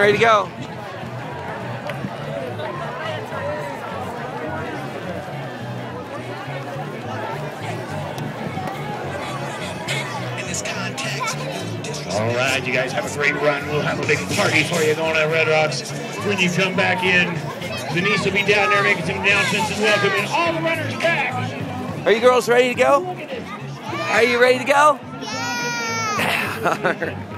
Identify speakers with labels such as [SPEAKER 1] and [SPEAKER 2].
[SPEAKER 1] ready to go.
[SPEAKER 2] All right, you guys have a great run. We'll have a big party for you going at Red Rocks. When you come back in, Denise will be down there making some announcements and welcoming all the runners back.
[SPEAKER 1] Are you girls ready to go? Are you ready to go? Yeah.